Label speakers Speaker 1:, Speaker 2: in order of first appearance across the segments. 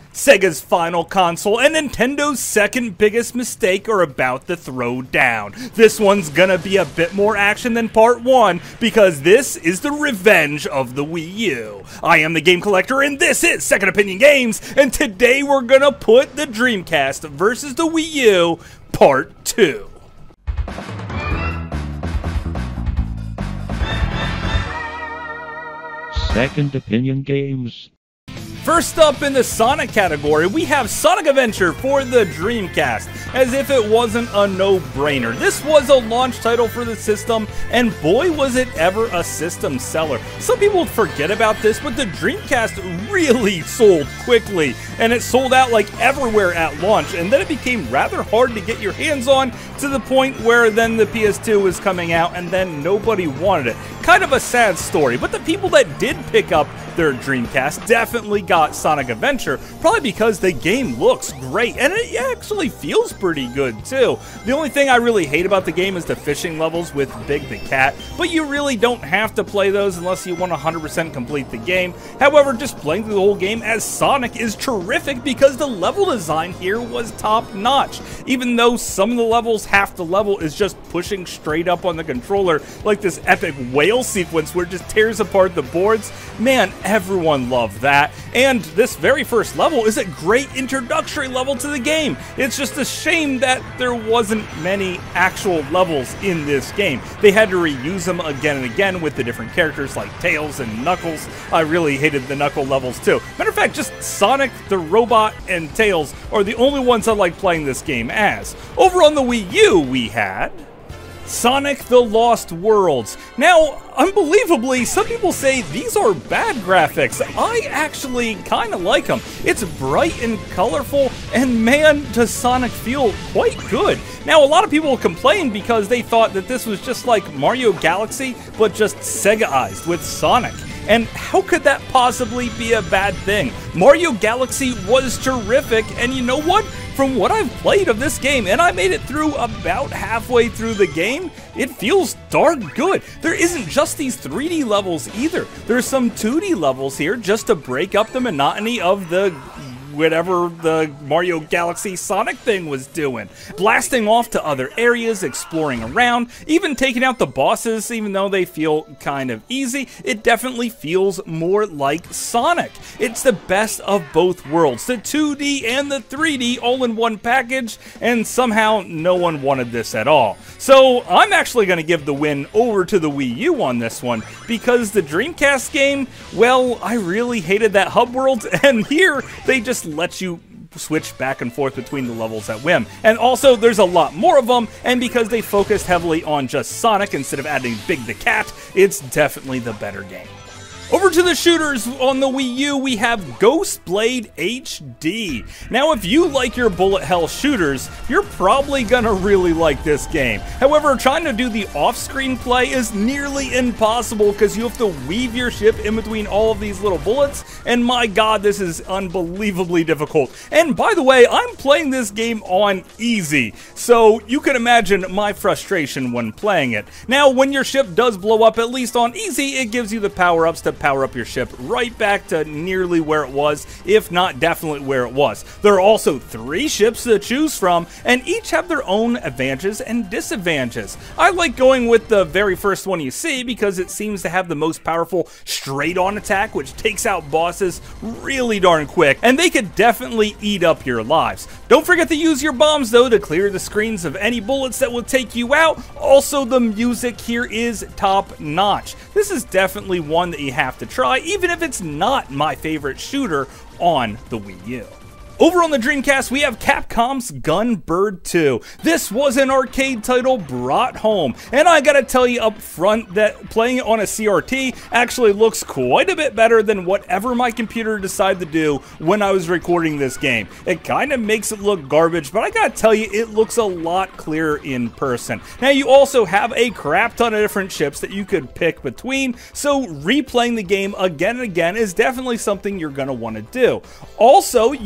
Speaker 1: Sega's final console and Nintendo's second biggest mistake are about to throw down. This one's gonna be a bit more action than part 1 because this is the revenge of the Wii U. I am the Game Collector and this is Second Opinion Games, and today we're gonna put the Dreamcast versus the Wii U part 2.
Speaker 2: Second Opinion Games.
Speaker 1: First up in the Sonic category, we have Sonic Adventure for the Dreamcast, as if it wasn't a no-brainer. This was a launch title for the system, and boy was it ever a system seller. Some people forget about this, but the Dreamcast really sold quickly, and it sold out like everywhere at launch, and then it became rather hard to get your hands on, to the point where then the PS2 was coming out, and then nobody wanted it. Kind of a sad story, but the people that did pick up their Dreamcast definitely got Sonic Adventure, probably because the game looks great, and it actually feels pretty good too. The only thing I really hate about the game is the fishing levels with Big the Cat, but you really don't have to play those unless you want to 100% complete the game. However, just playing through the whole game as Sonic is terrific because the level design here was top notch. Even though some of the levels, half the level is just pushing straight up on the controller, like this epic whale sequence where it just tears apart the boards. Man, everyone loved that. And this very first level is a great introductory level to the game. It's just a shame that there wasn't many actual levels in this game. They had to reuse them again and again with the different characters like Tails and Knuckles. I really hated the Knuckle levels too. Matter of fact, just Sonic, the robot, and Tails are the only ones I like playing this game as. Over on the Wii U, we had Sonic the Lost Worlds. Now, unbelievably, some people say these are bad graphics. I actually kind of like them. It's bright and colorful, and man, does Sonic feel quite good. Now, a lot of people complain because they thought that this was just like Mario Galaxy, but just Sega-ized with Sonic. And how could that possibly be a bad thing? Mario Galaxy was terrific, and you know what? From what I've played of this game, and I made it through about halfway through the game, it feels darn good. There isn't just these 3D levels either. There's some 2D levels here just to break up the monotony of the whatever the Mario Galaxy Sonic thing was doing. Blasting off to other areas, exploring around, even taking out the bosses, even though they feel kind of easy, it definitely feels more like Sonic. It's the best of both worlds, the 2D and the 3D all in one package, and somehow no one wanted this at all. So I'm actually going to give the win over to the Wii U on this one, because the Dreamcast game, well, I really hated that hub world, and here they just let you switch back and forth between the levels at whim. And also, there's a lot more of them, and because they focused heavily on just Sonic instead of adding Big the Cat, it's definitely the better game. Over to the shooters on the Wii U, we have Ghost Blade HD. Now, if you like your bullet hell shooters, you're probably gonna really like this game. However, trying to do the off-screen play is nearly impossible because you have to weave your ship in between all of these little bullets, and my god, this is unbelievably difficult. And by the way, I'm playing this game on easy, so you can imagine my frustration when playing it. Now, when your ship does blow up, at least on easy, it gives you the power-ups to power up your ship right back to nearly where it was, if not definitely where it was. There are also 3 ships to choose from, and each have their own advantages and disadvantages. I like going with the very first one you see because it seems to have the most powerful straight-on attack, which takes out bosses really darn quick, and they could definitely eat up your lives. Don't forget to use your bombs, though, to clear the screens of any bullets that will take you out. Also, the music here is top-notch. This is definitely one that you have to try, even if it's not my favorite shooter on the Wii U. Over on the Dreamcast, we have Capcom's Gunbird 2. This was an arcade title brought home, and I gotta tell you up front that playing it on a CRT actually looks quite a bit better than whatever my computer decided to do when I was recording this game. It kind of makes it look garbage, but I gotta tell you, it looks a lot clearer in person. Now, you also have a crap ton of different ships that you could pick between, so replaying the game again and again is definitely something you're gonna want to do. Also, you could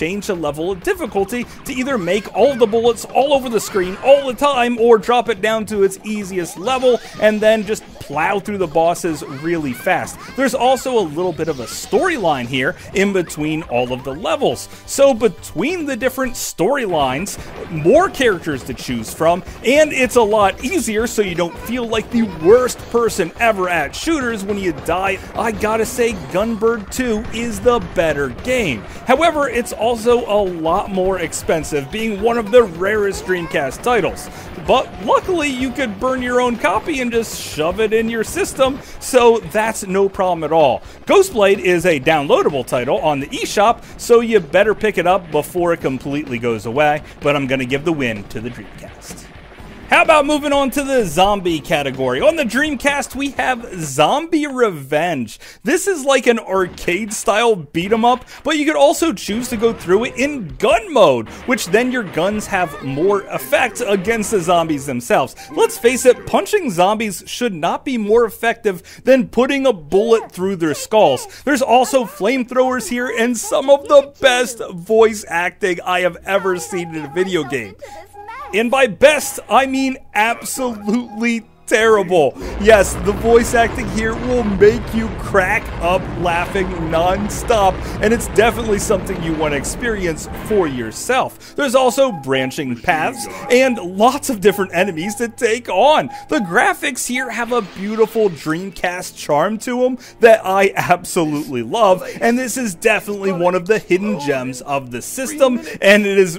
Speaker 1: change the level of difficulty to either make all of the bullets all over the screen all the time, or drop it down to its easiest level and then just plow through the bosses really fast. There's also a little bit of a storyline here in between all of the levels. So between the different storylines, more characters to choose from, and it's a lot easier so you don't feel like the worst person ever at shooters when you die. I gotta say, Gunbird 2 is the better game. However, it's also a lot more expensive, being one of the rarest Dreamcast titles. But luckily, you could burn your own copy and just shove it in your system, so that's no problem at all. Ghostblade is a downloadable title on the eShop, so you better pick it up before it completely goes away, but I'm gonna give the win to the Dreamcast. How about moving on to the zombie category? On the Dreamcast, we have Zombie Revenge. This is like an arcade-style beat-em-up, but you could also choose to go through it in gun mode, which then your guns have more effect against the zombies themselves. Let's face it, punching zombies should not be more effective than putting a bullet through their skulls. There's also flamethrowers here and some of the best voice acting I have ever seen in a video game. And by best, I mean absolutely terrible. Yes, the voice acting here will make you crack up laughing non-stop, and it's definitely something you want to experience for yourself. There's also branching paths and lots of different enemies to take on. The graphics here have a beautiful Dreamcast charm to them that I absolutely love, and this is definitely one of the hidden gems of the system, and it's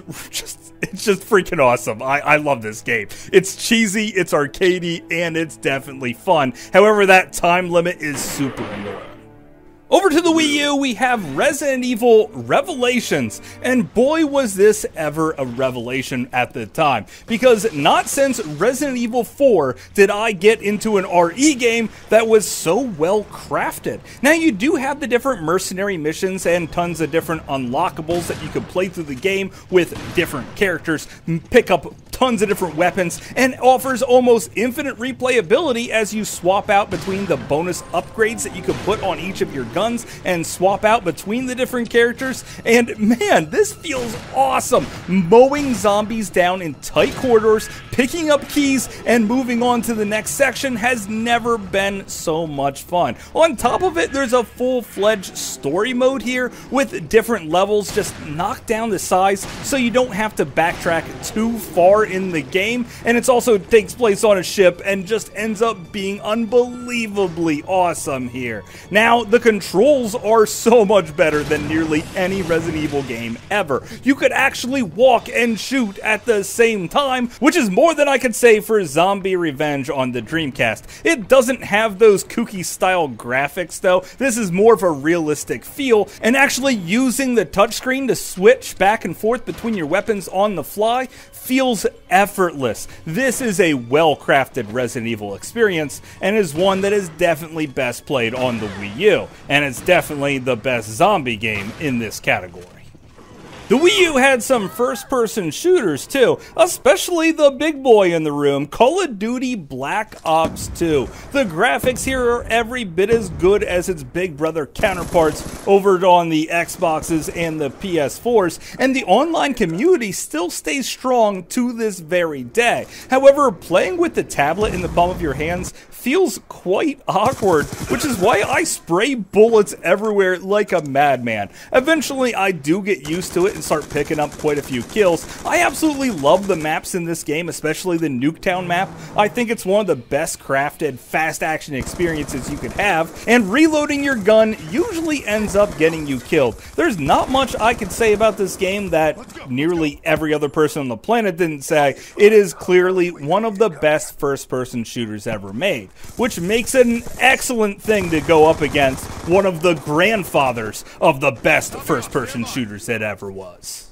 Speaker 1: just freaking awesome. I love this game. It's cheesy, it's arcadey, and it's definitely fun. However, that time limit is super annoying. Over to the Wii U, we have Resident Evil Revelations, and boy was this ever a revelation at the time, because not since Resident Evil 4 did I get into an RE game that was so well crafted. Now, you do have the different mercenary missions and tons of different unlockables that you can play through the game with different characters, pick up tons of different weapons, and offers almost infinite replayability as you swap out between the bonus upgrades that you can put on each of your guns and swap out between the different characters. And man, this feels awesome. Mowing zombies down in tight corridors, picking up keys, and moving on to the next section has never been so much fun. On top of it, there's a full-fledged story mode here with different levels just knocked down the size so you don't have to backtrack too far in the game, and it also takes place on a ship and just ends up being unbelievably awesome here. Now, the controls are so much better than nearly any Resident Evil game ever. You could actually walk and shoot at the same time, which is more than I could say for Zombie Revenge on the Dreamcast. It doesn't have those kooky style graphics though. This is more of a realistic feel, and actually using the touchscreen to switch back and forth between your weapons on the fly feels effortless. This is a well-crafted Resident Evil experience, and is one that is definitely best played on the Wii U, and it's definitely the best zombie game in this category. The Wii U had some first-person shooters too, especially the big boy in the room, Call of Duty Black Ops 2. The graphics here are every bit as good as its big brother counterparts over on the Xboxes and the PS4s, and the online community still stays strong to this very day. However, playing with the tablet in the palm of your hands feels quite awkward, which is why I spray bullets everywhere like a madman. Eventually, I do get used to it and start picking up quite a few kills. I absolutely love the maps in this game, especially the Nuketown map. I think it's one of the best crafted fast action experiences you could have, and reloading your gun usually ends up getting you killed. There's not much I could say about this game that nearly every other person on the planet didn't say. It is clearly one of the best first-person shooters ever made, which makes it an excellent thing to go up against one of the grandfathers of the best first-person shooters that ever was.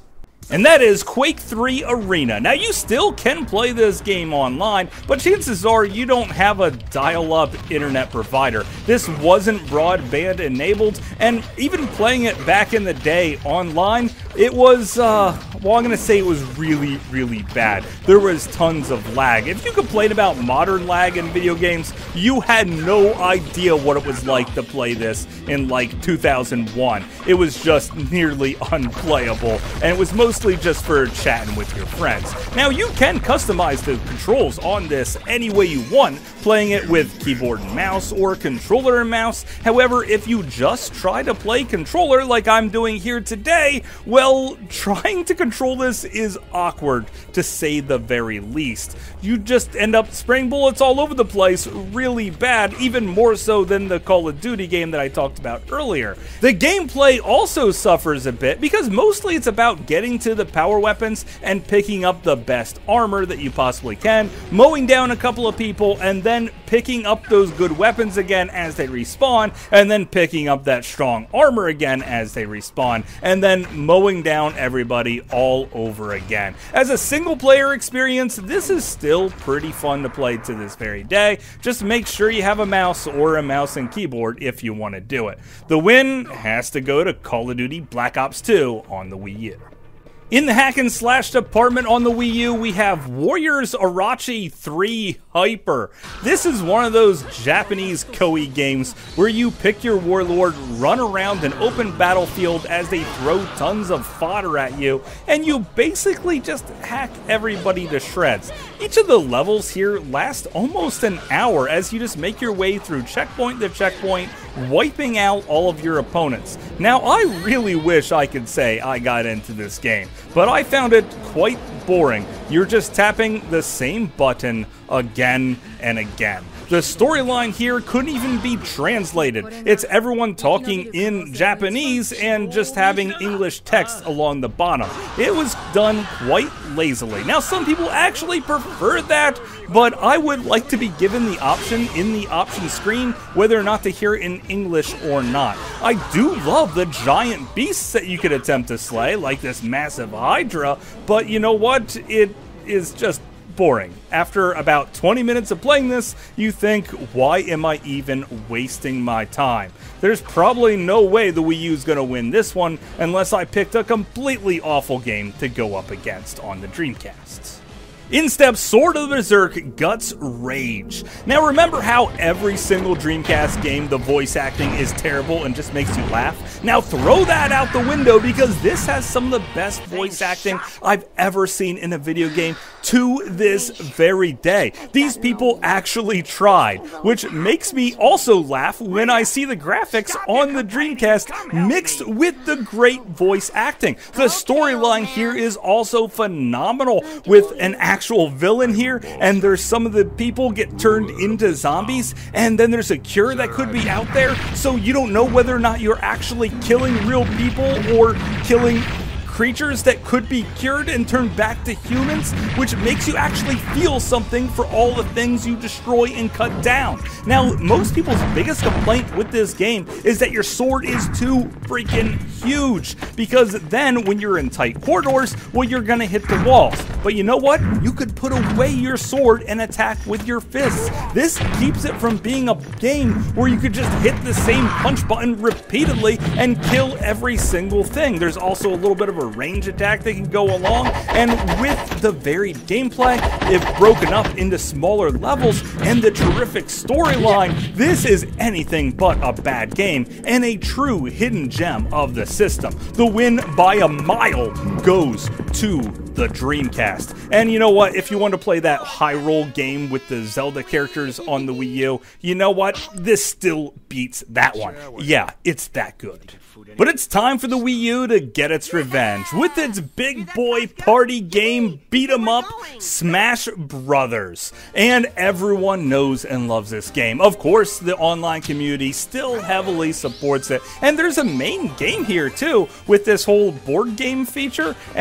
Speaker 1: and that is Quake 3 Arena. Now, you still can play this game online, but chances are you don't have a dial-up internet provider. This wasn't broadband enabled, and even playing it back in the day online, it was, well, I'm going to say it was really, really bad. There was tons of lag. If you complain about modern lag in video games, you had no idea what it was like to play this in like 2001. It was just nearly unplayable, and it was mostly just for chatting with your friends. Now, you can customize the controls on this any way you want, playing it with keyboard and mouse or controller and mouse. However, if you just try to play controller like I'm doing here today, well, trying to control this is awkward, to say the very least. You just end up spraying bullets all over the place really bad, even more so than the Call of Duty game that I talked about earlier. The gameplay also suffers a bit because mostly it's about getting to the power weapons and picking up the best armor that you possibly can, mowing down a couple of people, and then picking up those good weapons again as they respawn, and then picking up that strong armor again as they respawn, and then mowing down everybody all over again. As a single player experience, this is still pretty fun to play to this very day. Just make sure you have a mouse or a mouse and keyboard if you want to do it. The win has to go to Call of Duty Black Ops 2 on the Wii U. In the hack and slash department on the Wii U, we have Warriors Orochi 3 Hyper. This is one of those Japanese Koei games where you pick your warlord, run around an open battlefield as they throw tons of fodder at you, and you basically just hack everybody to shreds. Each of the levels here last almost an hour as you just make your way through checkpoint to checkpoint, wiping out all of your opponents. Now, I really wish I could say I got into this game, but I found it quite boring. You're just tapping the same button again and again. The storyline here couldn't even be translated. It's everyone talking in Japanese and just having English text along the bottom. It was done quite lazily. Now, some people actually prefer that, but I would like to be given the option in the option screen whether or not to hear it in English or not. I do love the giant beasts that you could attempt to slay, like this massive Hydra, but you know what? It is just boring. After about 20 minutes of playing this, you think, why am I even wasting my time? There's probably no way the Wii U is going to win this one unless I picked a completely awful game to go up against on the Dreamcast. In steps Sword of the Berserk Guts Rage. Now, remember how every single Dreamcast game the voice acting is terrible and just makes you laugh? Now throw that out the window because this has some of the best voice acting I've ever seen in a video game to this very day. These people actually tried, which makes me also laugh when I see the graphics on the Dreamcast mixed with the great voice acting. The storyline here is also phenomenal with an actual villain here, and there's some of the people get turned into zombies, and then there's a cure that could be out there, so you don't know whether or not you're actually killing real people or killing creatures that could be cured and turned back to humans, which makes you actually feel something for all the things you destroy and cut down. Now, most people's biggest complaint with this game is that your sword is too freaking huge, because then when you're in tight corridors, well, you're gonna hit the walls. But you know what? You could put away your sword and attack with your fists. This keeps it from being a game where you could just hit the same punch button repeatedly and kill every single thing. There's also a little bit of a range attack that can go along, and with the varied gameplay, if broken up into smaller levels, and the terrific storyline, this is anything but a bad game, and a true hidden gem of the system. The win by a mile goes to the Dreamcast. And you know what? If you want to play that Hyrule game with the Zelda characters on the Wii U, you know what? This still beats that one. Yeah, it's that good. But it's time for the Wii U to get its revenge with its big boy party game beat 'em up, Smash Brothers. And everyone knows and loves this game. Of course, the online community still heavily supports it. And there's a main game here too with this whole board game feature, and you just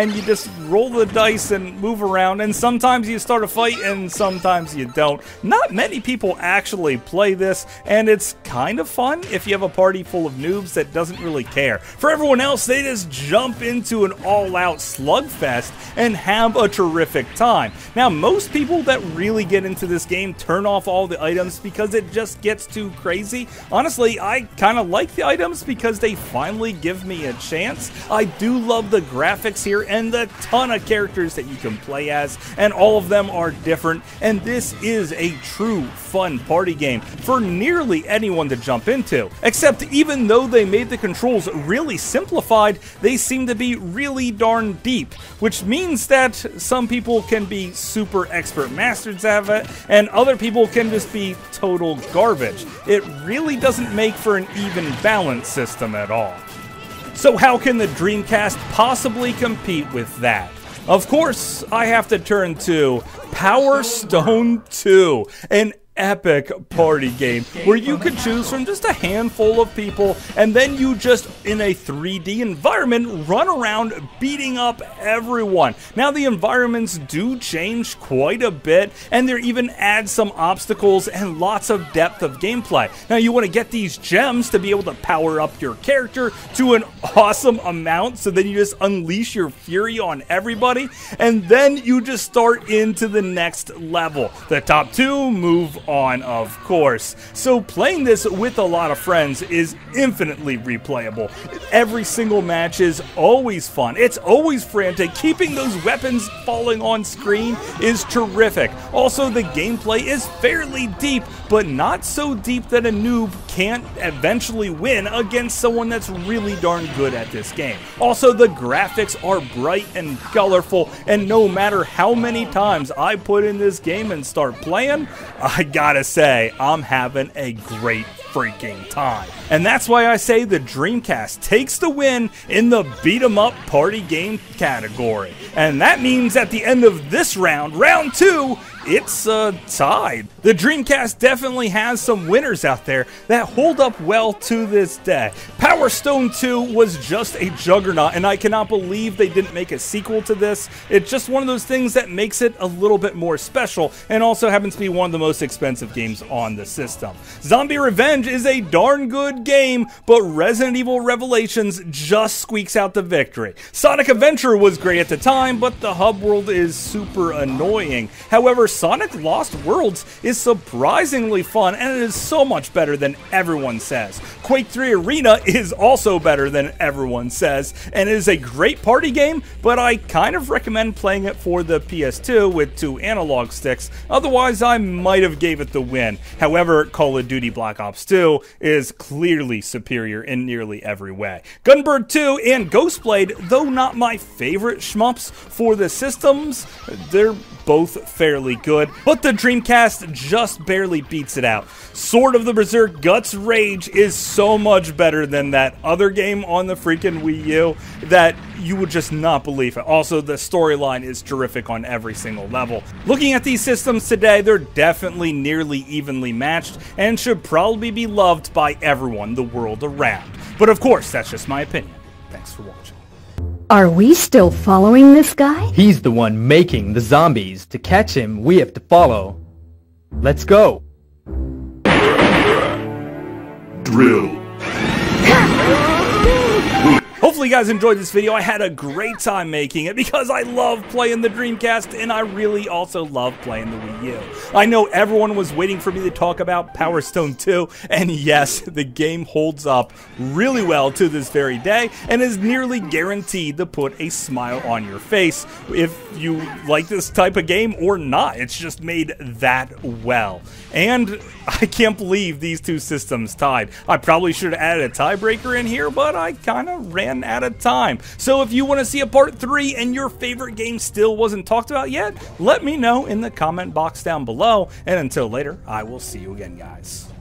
Speaker 1: roll the dice and move around, and sometimes you start a fight and sometimes you don't. Not many people actually play this, and it's kind of fun if you have a party full of noobs that doesn't really care. For everyone else, they just jump into an all-out slugfest and have a terrific time. Now, most people that really get into this game turn off all the items because it just gets too crazy. Honestly, I kind of like the items because they finally give me a chance. I do love the graphics here and the ton of characters that you can play as, and all of them are different, and this is a true fun party game for nearly anyone to jump into. Except even though they made the controls really simplified, they seem to be really darn deep, which means that some people can be super expert masters at it, and other people can just be total garbage. It really doesn't make for an even balanced system at all. So how can the Dreamcast possibly compete with that? Of course, I have to turn to Power Stone 2, an epic party game where you could choose from just a handful of people, and then you just, in a 3D environment, run around beating up everyone. Now, the environments do change quite a bit, and they even add some obstacles and lots of depth of gameplay. Now, you want to get these gems to be able to power up your character to an awesome amount, so then you just unleash your fury on everybody, and then you just start into the next level. The top two move on, of course. So playing this with a lot of friends is infinitely replayable. Every single match is always fun. It's always frantic. Keeping those weapons falling on screen is terrific. Also, the gameplay is fairly deep, but not so deep that a noob can't eventually win against someone that's really darn good at this game. Also, the graphics are bright and colorful, and no matter how many times I put in this game and start playing, I gotta say, I'm having a great freaking time. And that's why I say the Dreamcast takes the win in the beat 'em up party game category. And that means at the end of this round, round 2, it's tied. The Dreamcast definitely has some winners out there that hold up well to this day. Power Stone 2 was just a juggernaut, and I cannot believe they didn't make a sequel to this. It's just one of those things that makes it a little bit more special, and also happens to be one of the most expensive games on the system. Zombie Revenge is a darn good game, but Resident Evil Revelations just squeaks out the victory. Sonic Adventure was great at the time, but the hub world is super annoying. However, Sonic Lost Worlds is surprisingly fun, and it is so much better than everyone says. Quake 3 Arena is also better than everyone says, and it is a great party game, but I kind of recommend playing it for the PS2 with 2 analog sticks, otherwise I might have gave it the win. However, Call of Duty Black Ops 2 is clearly superior in nearly every way. Gunbird 2 and Ghostblade, though not my favorite shmups for the systems, they're both fairly good, but the Dreamcast just barely beats it out. Sword of the Berserk Guts Rage is so much better than that other game on the freaking Wii U that you would just not believe it. Also, the storyline is terrific on every single level. Looking at these systems today, they're definitely nearly evenly matched and should probably be loved by everyone the world around. But of course, that's just my opinion. Thanks for watching.
Speaker 3: Are we still following this guy?
Speaker 4: He's the one making the zombies. To catch him, we have to follow. Let's go.
Speaker 5: Drill.
Speaker 1: Hopefully you guys enjoyed this video. I had a great time making it because I love playing the Dreamcast, and I really also love playing the Wii U. I know everyone was waiting for me to talk about Power Stone 2, and yes, the game holds up really well to this very day and is nearly guaranteed to put a smile on your face if you like this type of game or not. It's just made that well. And I can't believe these two systems tied. I probably should have added a tiebreaker in here, but I kind of ran out of time. So if you want to see a part 3 and your favorite game still wasn't talked about yet, let me know in the comment box down below. And until later, I will see you again, guys.